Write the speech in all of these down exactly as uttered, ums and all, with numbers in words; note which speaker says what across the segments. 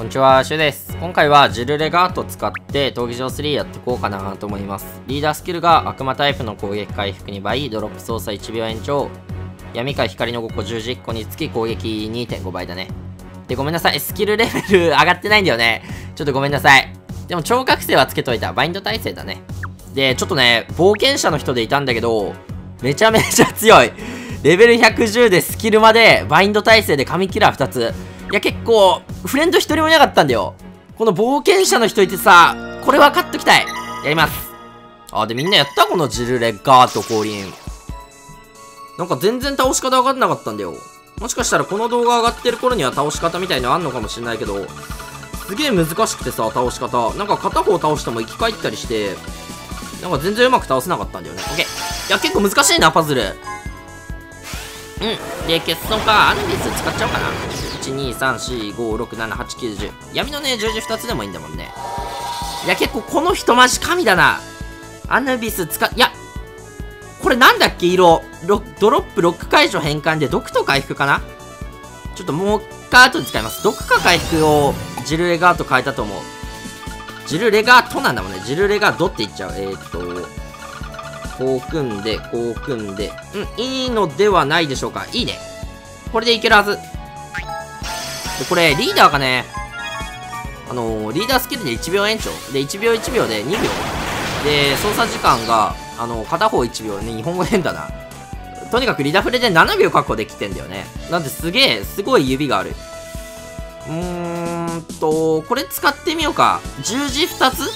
Speaker 1: こんにちは、シュウです。今回はジルレガートを使って闘技場スリーやっていこうかなと思います。リーダースキルが悪魔タイプの攻撃回復に倍、ドロップ操作いちびょう延長、闇か光のごこ十字いっこにつき攻撃 にてんご 倍だね。で、ごめんなさい。スキルレベル上がってないんだよね。ちょっとごめんなさい。でも超覚醒はつけといた。バインド耐性だね。で、ちょっとね、冒険者の人でいたんだけど、めちゃめちゃ強い。レベルひゃくじゅうでスキルまで、バインド耐性で神キラーふたつ。いや、結構、フレンド一人もいなかったんだよ。この冒険者の人いてさ、これ分かっときたい。やります。あ、で、みんなやったこのジルレガート降臨。なんか全然倒し方分かんなかったんだよ。もしかしたらこの動画上がってる頃には倒し方みたいのあんのかもしれないけど、すげえ難しくてさ、倒し方。なんか片方倒しても生き返ったりして、なんか全然うまく倒せなかったんだよね。オッケー。いや、結構難しいな、パズル。うん。で、欠損か。アヌビス使っちゃおうかな。いち、に、さん、よん、ご、ろく、なな、はち、きゅう、じゅう。闇のね、十字ふたつでもいいんだもんね。いや、結構この人マジ神だな。アヌビス使っ、いや、これなんだっけ色。ドロップロック解除変換で毒と回復かな。ちょっともう一回後で使います。毒か回復をジルレガート変えたと思う。ジルレガートなんだもんね。ジルレガードって言っちゃう。えーっと、こう組んで、こう組んで。うん、いいのではないでしょうか。いいね。これでいけるはず。で、これ、リーダーがね、あのー、リーダースキルでいちびょう延長。で、いちびょういちびょうでにびょう。で、操作時間が、あのー、片方いちびょうね、日本語変だな。とにかくリダフレでななびょう確保できてんだよね。なんですげえ、すごい指がある。うーんと、これ使ってみようか。十字ふたつ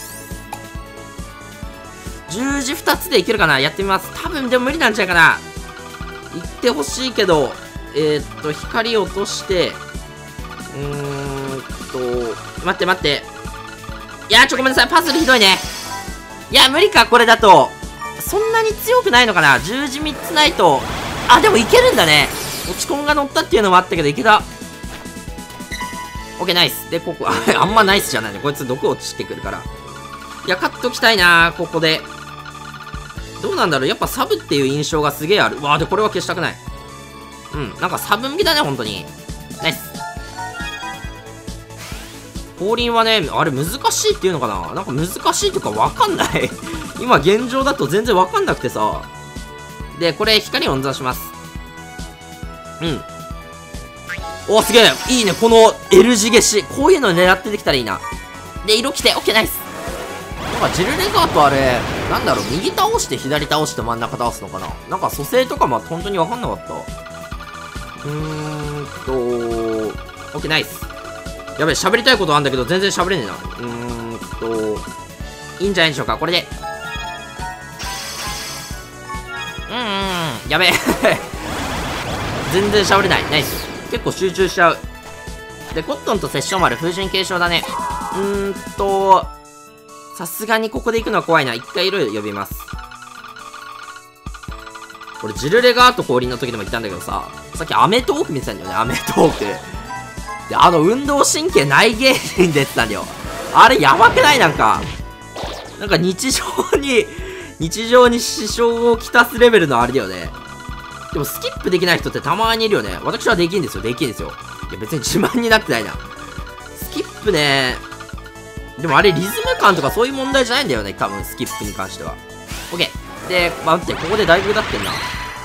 Speaker 1: 十字ふたつでいけるかな。やってみます。多分でも無理なんちゃうかな。いってほしいけど、えー、っと、光落として、うーんと、待って待って。いやー、ちょ、ごめんなさい。パズルひどいね。いや、無理か、これだと。そんなに強くないのかな。十字みっつないと。あ、でもいけるんだね。落ち込んが乗ったっていうのもあったけど、いけた。オッケー、ナイス。で、ここ、あんまナイスじゃないね。こいつ毒落ちてくるから。いや、勝っときたいなー、ここで。どうなんだろう。やっぱサブっていう印象がすげえある。うわー、で、これは消したくない。うん、なんかサブ向きだね、本当に。ナイス。降臨はね、あれ難しいっていうのかな。なんか難しいとかわかんない。今現状だと全然わかんなくてさ。で、これ光を温存します。うん。お、すげえ。いいね、この L 字消し。こういうの狙ってできたらいいな。で、色来て、オッケー、ナイス。なんかジルレガートあれ、なんだろう、右倒して左倒して真ん中倒すのかな。なんか蘇生とかも本当にわかんなかった。うーんと、オッケー、ナイス。やべえ、喋りたいことあんだけど全然喋れねえな。うーんと、いいんじゃないでしょうか、これで。うーん、やべえ。全然喋れない。ナイス。結構集中しちゃう。で、コットンとセッション丸、風神継承だね。うーんと、さすがにここで行くのは怖いな。一回色呼びます。これ、ジルレガート降臨の時でも言ったんだけどさ、さっきアメトーーク見てたんだよね、アメトーーク。で、あの、運動神経ない芸人出てたんだよ。あれ、やばくない？なんか。なんか日常に、日常に支障をきたすレベルのあれだよね。でも、スキップできない人ってたまにいるよね。私はできんですよ、できんですよ。いや、別に自慢になってないな。スキップね、でもあれ、リズム感とかそういう問題じゃないんだよね、多分、スキップに関しては。オッケー。で、待って、ここでだいぶだってんな。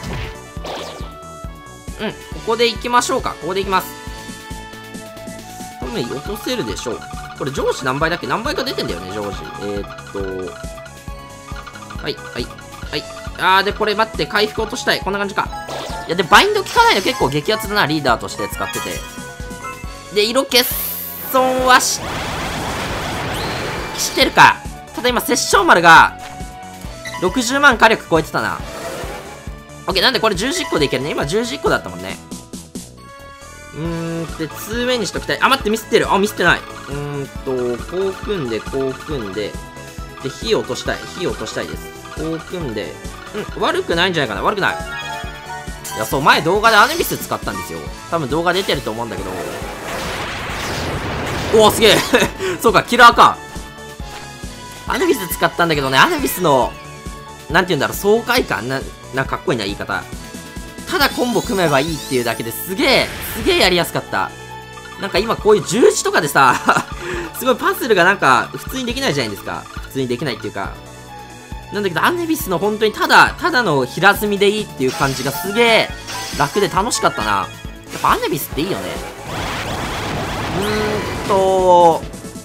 Speaker 1: うん、ここで行きましょうか。ここで行きます。多分、落とせるでしょう。これ、上司何倍だっけ？何倍か出てんだよね、上司。えー、っと、はい、はい、はい。あー、で、これ待って、回復落としたい。こんな感じか。いや、で、バインド効かないの結構激アツだな、リーダーとして使ってて。で、色欠損はし、してるか。ただ今、殺生丸が、ろくじゅうまん火力超えてたな。オッケー、なんでこれじゅうじっこでいけるね。今じゅうじっこだったもんね。うーん、で、にウェイにしときたい。あ、待って、ミスってる。あ、ミスってない。うーんと、こう組んで、こう組んで、で、火を落としたい。火を落としたいです。こう組んで、うん、悪くないんじゃないかな。悪くない。いや、そう、前動画でアヌビス使ったんですよ。多分動画出てると思うんだけど。おお、すげえ。そうか、キラーか。アヌビス使ったんだけどね、アヌビスの、なんて言うんだろう、爽快感な、なんかかっこいいな、言い方。ただコンボ組めばいいっていうだけですげえ、すげえやりやすかった。 なんか今こういう十字とかでさ、すごいパズルがなんか普通にできないじゃないですか。普通にできないっていうか。なんだけど、アネビスの本当にただ、ただの平積みでいいっていう感じがすげえ楽で楽しかったな。やっぱアネビスっていいよね。うーんと、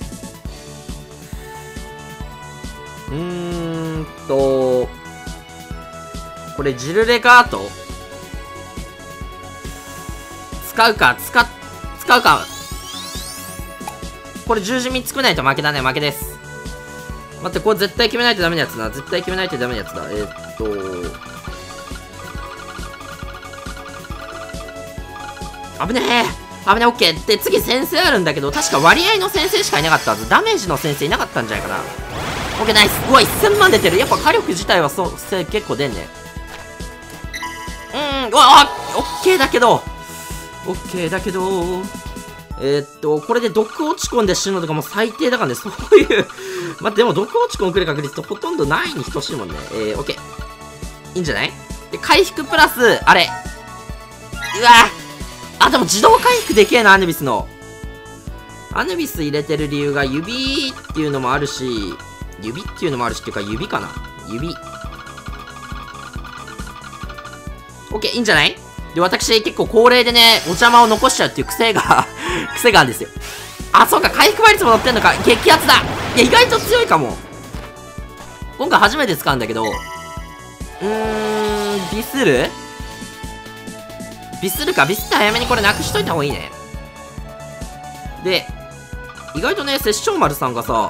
Speaker 1: うーんと、これジルレガート使うか、使っ、使うか。これ十字みっつくないと負けだね、負けです。待って、これ絶対決めないとダメなやつだ。絶対決めないとダメなやつだ。えー、っと。危ねえ危ねえ、オッケー。で、次先生あるんだけど、確か割合の先生しかいなかったはず。ダメージの先生いなかったんじゃないかな。オッケー、ナイス。うわ、せんまん出てる。やっぱ火力自体はそう、結構出んね。うーん、うわ、オッケーだけど、オッケーだけど、えー、っと、これで毒落ち込んで死ぬのとかもう最低だからね、そういう。まあ、でも毒落ち込んくる確率とほとんどないに等しいもんね。えー、オッケー。いいんじゃない？で、回復プラス、あれ。うわあ、でも自動回復でけえな、アヌビスの。アヌビス入れてる理由が指っていうのもあるし、指っていうのもあるしっていうか指かな。指。オッケー、いいんじゃない？で、私結構高齢でね、お邪魔を残しちゃうっていう癖が、癖があるんですよ。あ、そうか、回復倍率も乗ってんのか。激アツだ。いや、意外と強いかも。今回初めて使うんだけど、うーん、ビスるビスるか。ビスって早めにこれなくしといた方がいいね。で、意外とね、殺生丸さんがさ、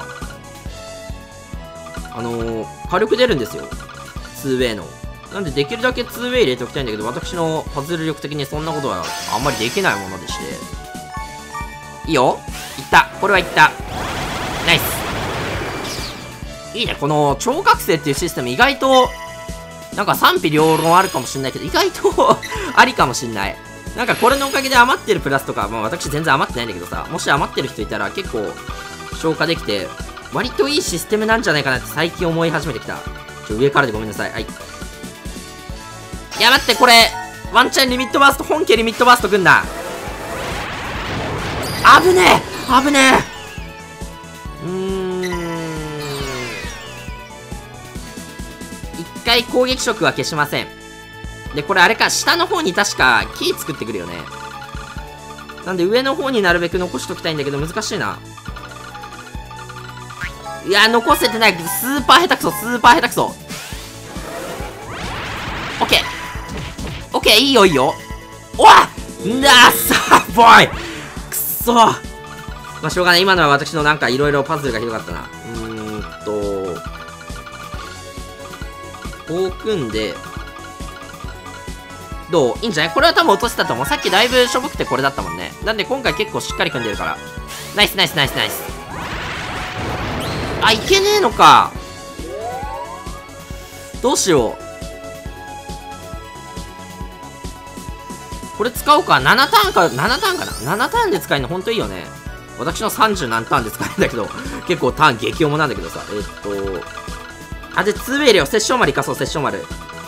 Speaker 1: あのー、火力出るんですよ。ツーウェイの。なんでできるだけ ツーウェイ 入れておきたいんだけど、私のパズル力的にそんなことはあんまりできないものでして。いいよ。いった。これはいった。ナイス。いいね。この超覚醒っていうシステム意外と、なんか賛否両論あるかもしんないけど、意外とありかもしんない。なんかこれのおかげで余ってるプラスとか、まあ私全然余ってないんだけどさ、もし余ってる人いたら結構消化できて、割といいシステムなんじゃないかなって最近思い始めてきた。ちょ、上からでごめんなさい。はい。いや、待って、これ、ワンチャンリミットバースト、本家リミットバーストくんだ。危ねえ危ねえうーん。一回攻撃色は消しません。で、これあれか、下の方に確か、キー作ってくるよね。なんで上の方になるべく残しときたいんだけど、難しいな。いや、残せてない。スーパー下手くそ、スーパー下手くそ。オッケー。オッケー、いいよいいよ。おわなさボーいくそまあ、しょうがない。今のは私のなんかいろいろパズルがひどかったな。うーんと、こう組んで、どういいんじゃない？これは多分落とせたと思う。さっきだいぶしょぼくてこれだったもんね。なんで今回結構しっかり組んでるから。ナイスナイスナイスナイス。あ、いけねえのか。どうしよう。これ使おうか。ななターンか、ななターンかな ?なな ターンで使えるのほんといいよね。私のさんじゅう何ターンで使えるんだけど、結構ターン激重なんだけどさ。えー、っと、あ、で、ツーウェイ入れよう。殺生丸いかそう、殺生丸。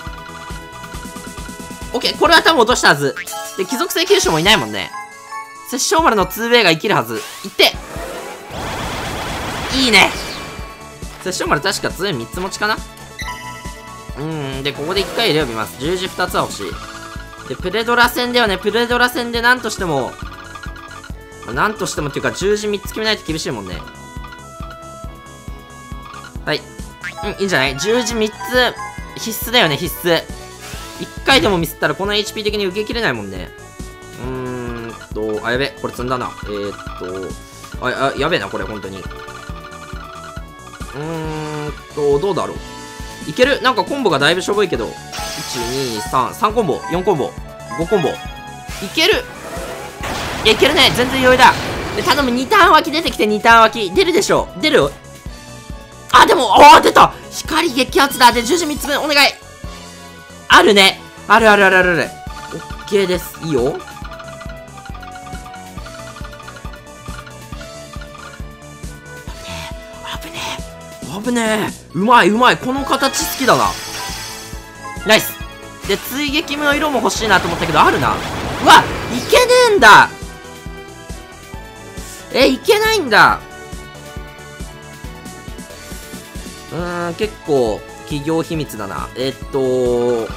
Speaker 1: オッケー、これは多分落としたはず。で、貴族性九種もいないもんね。殺生丸の ツーウェイ が生きるはず。いっていいね。殺生丸確かツーウェイみっつ持ちかな。うーん、で、ここでいっかい入れ呼びます。十字ふたつは欲しい。で、プレドラ戦ではね、プレドラ戦でなんとしても、なんとしてもっていうか、十字みっつ決めないと厳しいもんね。はい。うん、いいんじゃない？十字みっつ、必須だよね、必須。いっかいでもミスったらこの エイチピー 的に受けきれないもんね。うーんと、あ、やべ、これ積んだな。えー、っと、あ、あ、やべえな、これ、ほんとに。うーんと、どうだろう。いける？なんかコンボがだいぶしょぼいけど。いち、に、さん、さんコンボ、よんコンボ、ごコンボ。いける！いや、いけるね。全然余裕だ。で、頼む、にターン脇出てきて、にターン脇。出るでしょ。出る？あ、でも、あー、出た！光激アツだ。で、十字みっつめ、お願い。あるね。あるあるあるあるある。オッケーです。いいよ。危ねえ。危ねえ。うまいうまい。この形好きだな。ナイス。で、追撃の色も欲しいなと思ったけど、あるな。うわ、いけねえんだ。 え、いけないんだ。うーん、結構、企業秘密だな。えっと、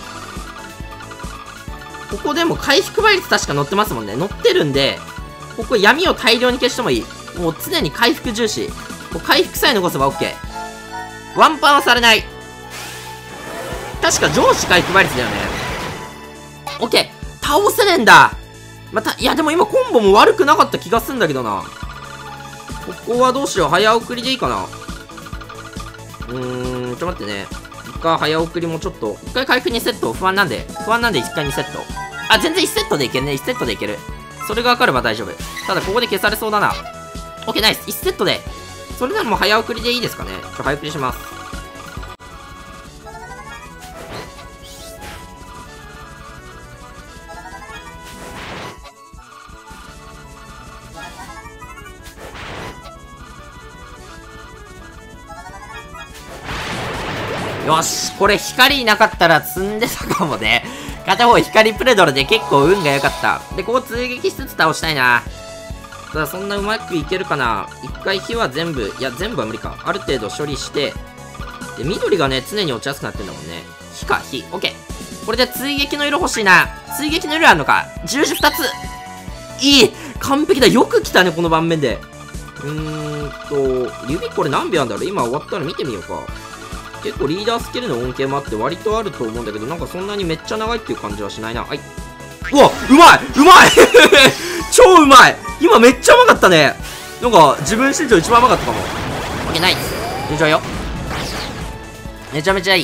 Speaker 1: ここでも回復倍率確か載ってますもんね。載ってるんで、ここ闇を大量に消してもいい。もう常に回復重視。もう回復さえ残せば OK。ワンパンはされない。確か上司回復倍率だよね。OK。倒せねえんだ。また、いやでも今コンボも悪くなかった気がすんだけどな。ここはどうしよう。早送りでいいかな。うーん、ちょっと待ってね。一回早送りもちょっと、一回回復にセット。不安なんで。不安なんで一回にセット。あ、全然いちセットでいけるね。いちセットでいける。それが分かれば大丈夫。ただここで消されそうだな。OK、ナイス。いちセットで。それならもう早送りでいいですかね。ちょっと早送りします。よし、これ光いなかったら積んでたかもね。片方光プレドルで結構運が良かった。で、ここ追撃しつつ倒したいな。ただそんなうまくいけるかな。一回火は全部、いや全部は無理か。ある程度処理して、で、緑がね、常に落ちやすくなってんだもんね。火か、火。オッケー。これで追撃の色欲しいな。追撃の色あるのか。十字二つ。いい完璧だ。よく来たね、この盤面で。うーんと、指これ何秒あんだろう。今終わったら見てみようか。結構リーダースキルの恩恵もあって割とあると思うんだけど、なんかそんなにめっちゃ長いっていう感じはしないな。はい。うわ、うまいうまい超うまい今めっちゃうまかったね。なんか自分史上一番うまかったかも。オッケー、ナイス。入場よ。めちゃめちゃいい。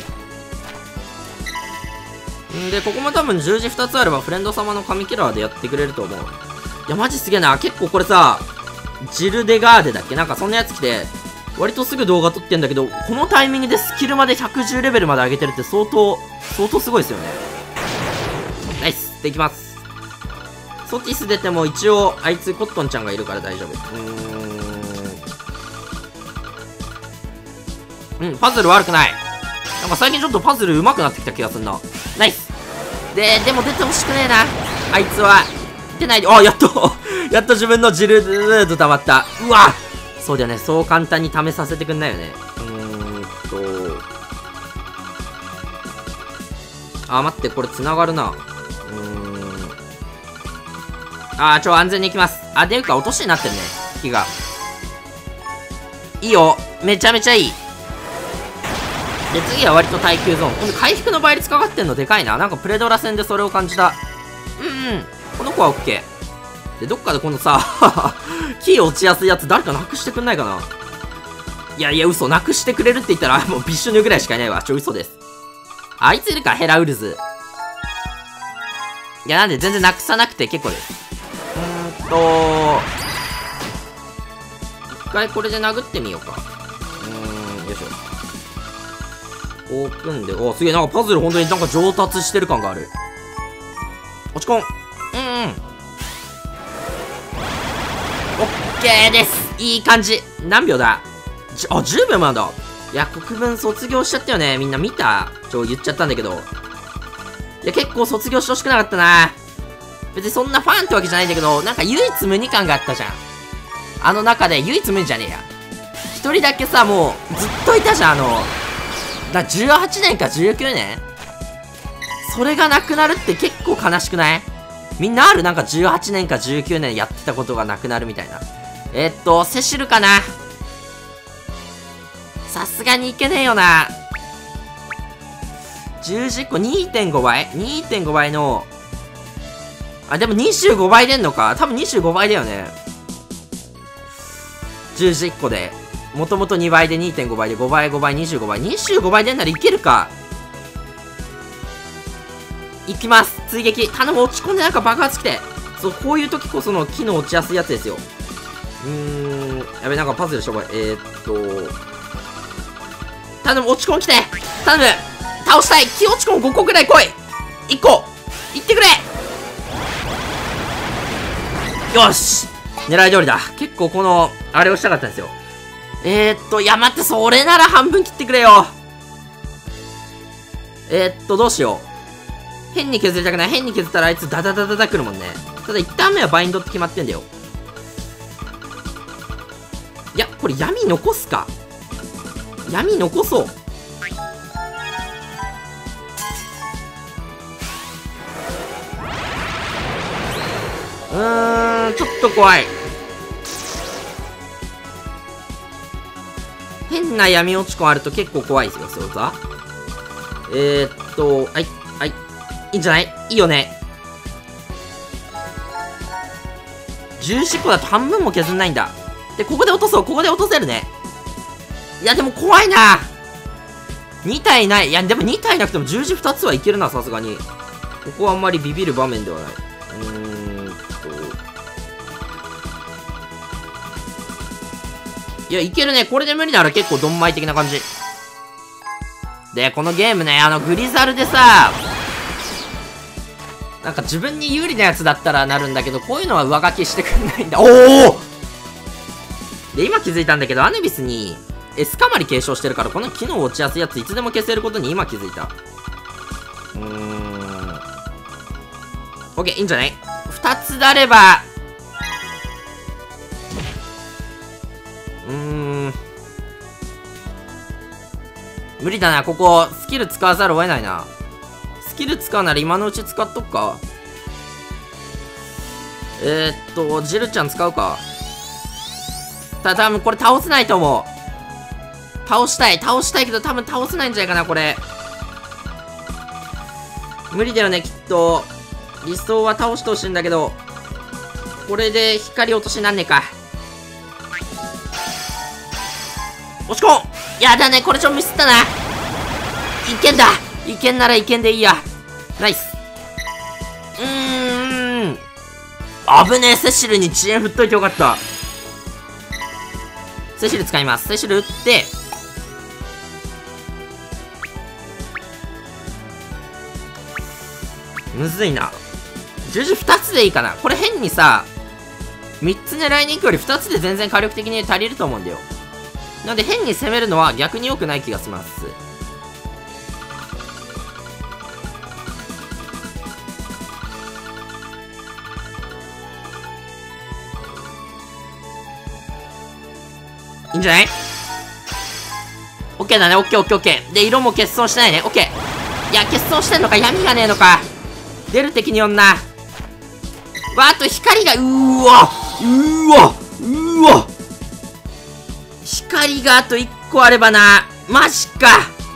Speaker 1: んで、ここも多分十字ふたつあればフレンド様の神キラーでやってくれると思う。いや、マジすげえな。結構これさ、ジルデガーデだっけなんかそんなやつ来て、割とすぐ動画撮ってんだけど、このタイミングでスキルまでひゃくじゅうレベルまで上げてるって相当、相当すごいですよね。ナイス。できます。ソティス出ても一応、あいつコットンちゃんがいるから大丈夫。うーん。うん、パズル悪くない。なんか最近ちょっとパズル上手くなってきた気がすんな。ナイス。で、でも出てほしくねえな。あいつは。出ないで、あ、やっとやっと自分のジルード溜まった。うわそうだよね。そう簡単に試させてくんないよね。うーんと。あ、待って、これ繋がるな。うーん。あー、ちょ、安全に行きます。あ、でいうか、落としになってるね。火が。いいよ。めちゃめちゃいい。で、次は割と耐久ゾーン。今度回復の倍率かかってんのでかいな。なんかプレドラ戦でそれを感じた。うんうん。この子はオッケー。で、どっかでこのさ、キー落ちやすいやつ誰かなくしてくんないかな。いやいや、嘘。なくしてくれるって言ったら、もうビッシュヌぐらいしかいないわ。ちょ、嘘です。あいついるか、ヘラウルズ。いや、なんで全然なくさなくて結構です。うーんと、一回これで殴ってみようか。うーん、よいしょ。こう組んで、お、すげえ、なんかパズル本当になんか上達してる感がある。落ち込ん。うんうん。オッケーです。いい感じ。何秒だじあ、じゅうびょうもなんだ。いや、国分卒業しちゃったよね。みんな見たちょ、言っちゃったんだけど。いや、結構卒業してほしくなかったな。別にそんなファンってわけじゃないんだけど、なんか唯一無二感があったじゃん。あの中で唯一無二じゃねえや。一人だけさ、もう、ずっといたじゃん、あの、だ、じゅうはちねんかじゅうきゅうねんそれがなくなるって結構悲しくない？みんなある？なんかじゅうはちねんかじゅうきゅうねんやってたことがなくなるみたいな。えー、っと、セシルかな？さすがにいけねえよな。じゅうじっこ にてんご 倍 ?にてんご 倍の、あ、でもにじゅうごばい出んのか。多分にじゅうごばいだよね。じゅうじっこで。もともとにばいで にてんご 倍でごばいごばいにじゅうごばい。にじゅうごばい出んならいけるか。いきます。追撃。頼む、落ち込んでなんか爆発来て。そう、こういう時こその木の落ちやすいやつですよ。うーん。やべ、なんかパズルしょぼい。えー、っと。頼む、落ち込ん来て。頼む。倒したい。木落ち込んごこぐらい来い。いっこ。いってくれ。よし。狙い通りだ。結構この、あれをしたかったんですよ。えー、っと、いや、待って、それなら半分切ってくれよ。えー、っと、どうしよう。変に削りたくない。変に削ったらあいつダダダダダ来るもんね。ただ一旦目はバインドって決まってんだよ。 いや、これ闇残すか。闇残そう。うーん、ちょっと怖い。変な闇落ち込あると結構怖いですよ、そうか。えー、っと、はい、はい。いいんじゃない？いいよね。じゅうじこだと半分も削んないんだ。で、ここで落とそう。ここで落とせるね。いや、でも怖いな。に体ない。いや、でもに体なくても十字ふたつはいけるな、さすがに。ここはあんまりビビる場面ではない。うーんと。いや、いけるね。これで無理なら結構ドンマイ的な感じ。で、このゲームね、あの、グリザルでさ、なんか自分に有利なやつだったらなるんだけど、こういうのは上書きしてくんないんだ。おおで、今気づいたんだけど、アヌビスに S カマリ継承してるから、この機能落ちやすいやついつでも消せることに今気づいた。うーん。OK、いいんじゃない？ふたつであれば、うーん。無理だな、ここ、スキル使わざるを得ないな。スキル使うなら今のうち使っとくか。えー、っと、ジルちゃん使うか。ただ、多分これ倒せないと思う。倒したい。倒したいけど多分倒せないんじゃないかな、これ。無理だよね、きっと。理想は倒してほしいんだけど。これで光落としなんねえか。押し込ん！やだね、これちょっとミスったな。いけんだ！いけんならいけんでいいや。ナイス。うーん。危ねえ、セシルに遅延振っといてよかった。セシル使います。セシル打って、むずいな。十字ふたつでいいかな。これ変にさ、みっつ狙いに行くよりふたつで全然火力的に足りると思うんだよ。なので変に攻めるのは逆に良くない気がします。いいんじゃない？ OK だね。 OKOKOK で、色も欠損してないね。 OK。 いや、欠損してんのか。闇がねえのか。出る敵によんな。わあ、あと光が、うーわうーわうーわ光があといっこあればな。マジか。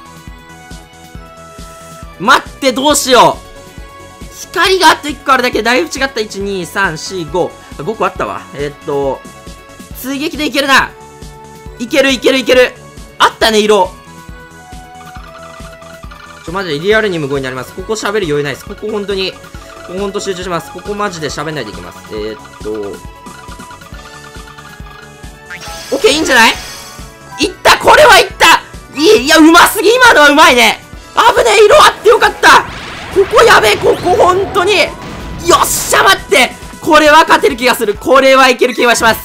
Speaker 1: 待って、どうしよう。光があといっこあるだけでだいぶ違った。いち、に、さん、よん、ご。ごこあったわ。えー、っと、追撃でいけるな。いけるいけるいける。あったね、色。ちょ、マジでリアルに無言になります。ここ喋る余裕ないです。ここ本当に、ここ本当集中します。ここマジで喋んないでいきます。えー、っと、オッケー、いいんじゃない？いった、これはいったいい、いや、うますぎ、今のはうまいね。危ねえ、色あってよかった。ここやべえ、ここ本当に。よっしゃ、待って。これは勝てる気がする。これはいける気がします。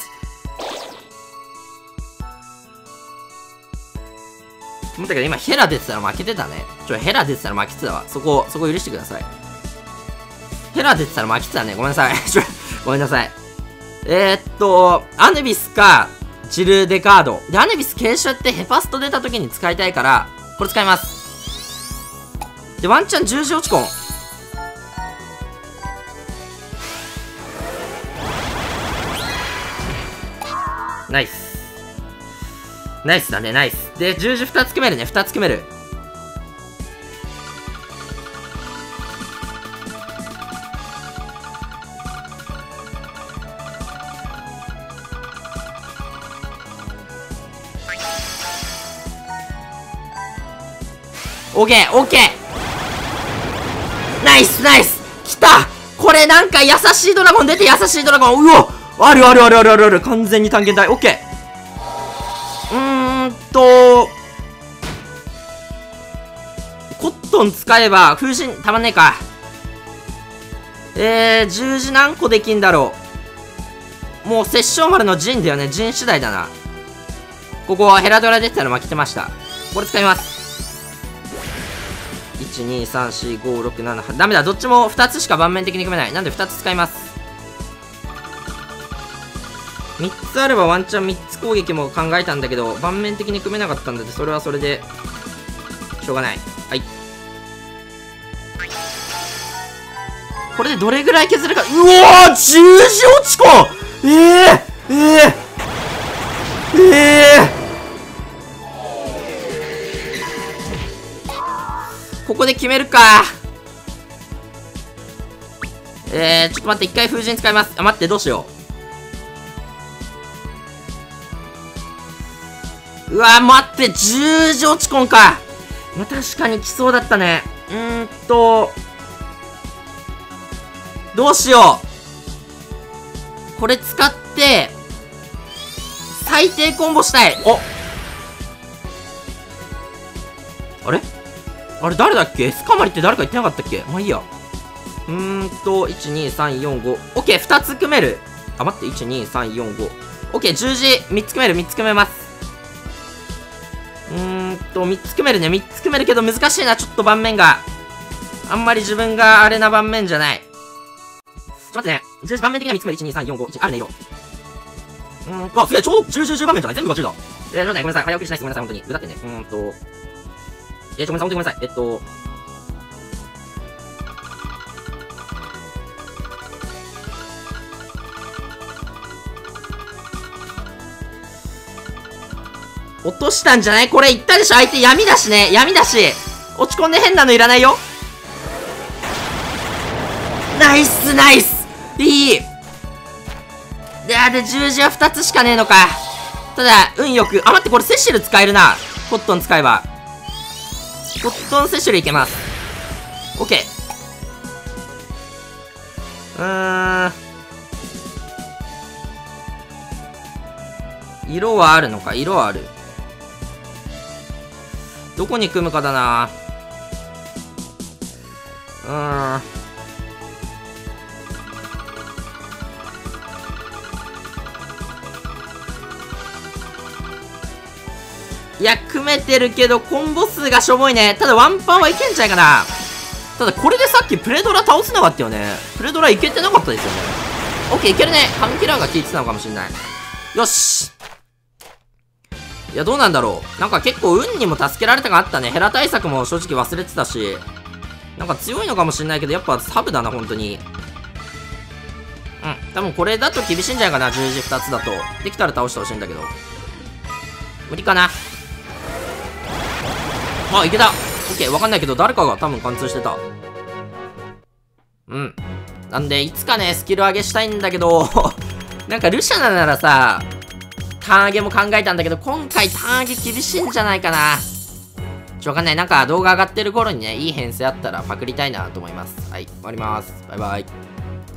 Speaker 1: 思ったけど今ヘラ出てたら負けてたね。ちょ、ヘラ出てたら負けてたわ。そこ、そこ許してください。ヘラ出てたら負けてたね。ごめんなさい。ちょ、ごめんなさい。えー、っと、アヌビスか、ジルデカード。で、アヌビス継承ってヘパスト出た時に使いたいから、これ使います。で、ワンチャン十字落ちコン。ナイス。ナイスだね、ナイス。で、十字ふたつ組めるね、ふたつ組める。オッケー、オッケー。ナイス、ナイス。来た。これなんか優しいドラゴン出て、優しいドラゴン。うわ、あるあるあるあるあるある。完全に探検隊。オッケー。うーんと、コットン使えば風神たまんねえか。えー、十字何個できんだろう。もう殺生丸の陣だよね。陣次第だな。ここはヘラドラ出てたら負けてました。これ使います。いち、に、さん、よん、ご、ろく、なな、はち。ダメだ。どっちもふたつしか盤面的に組めない。なんでふたつ使います。 みっつあればワンチャンみっつ攻撃も考えたんだけど、盤面的に組めなかったんで、それはそれで、しょうがない。はい。これでどれぐらい削るか。うわー十字落ち込んええー、ええー、ええー、ここで決めるか。えー、ちょっと待って、一回風神使います。あ、待って、どうしよう。うわー、待って、十字落ち込んか。まあ、確かに来そうだったね。うーんと、どうしよう。これ使って、最低コンボしたい。おあれあれ誰だっけ？スカマリって誰か言ってなかったっけ？まあいいや。うーんと、いち、に、さん、よん、ご。オッケー、ふたつ組める。あ、待って、いち、に、さん、よん、ご。オッケー、十字、みっつ組める、みっつ組めます。うーんと、みっつ組めるね。みっつ組めるけど難しいな、ちょっと盤面が。あんまり自分があれな盤面じゃない。ちょっと待ってね。十字盤面的にはみっつ組める。いち、に、さん、よん、ご、いち。あるね、色。うーん、あ、すげえ、ちょうどじゅう、じゅう、じゅう盤面じゃない？全部がじゅうだ。えー、ちょっとね、ごめんなさい。早送りしないです。ごめんなさい、本当に。うだってね。うーんと。えー、ちょ、ごめんなさい、本当にごめんなさい。えっと。落としたんじゃない？これ言ったでしょ？相手闇だしね。闇だし。落ち込んで変なのいらないよ。ナイスナイスいい。で、あ、で、十字はふたつしかねえのか。ただ、運よく。あ、待って、これセシル使えるな。コットン使えば。コットンセシルいけます。オッケー。うーん。色はあるのか？色はある。どこに組むかだな。うーん。いや、組めてるけど、コンボ数がしょぼいね。ただ、ワンパンはいけんじゃないかな。ただ、これでさっきプレドラ倒せなかったよね。プレドラいけてなかったですよね。オッケー、いけるね。カムキラーが効いてたのかもしれない。よし。いや、どうなんだろう。なんか結構運にも助けられたがあったね。ヘラ対策も正直忘れてたし。なんか強いのかもしれないけど、やっぱサブだな、本当に。うん。多分これだと厳しいんじゃないかな、十字ふたつだと。できたら倒してほしいんだけど。無理かな。あ、いけた。オッケー、わかんないけど、誰かが多分貫通してた。うん。なんで、いつかね、スキル上げしたいんだけど、なんかルシャナならさ、ターン上げも考えたんだけど、今回ターン上げ厳しいんじゃないかな。ちょ、わかんない。なんか動画上がってる頃にね、いい編成あったらパクりたいなと思います。はい、終わります。バイバイ。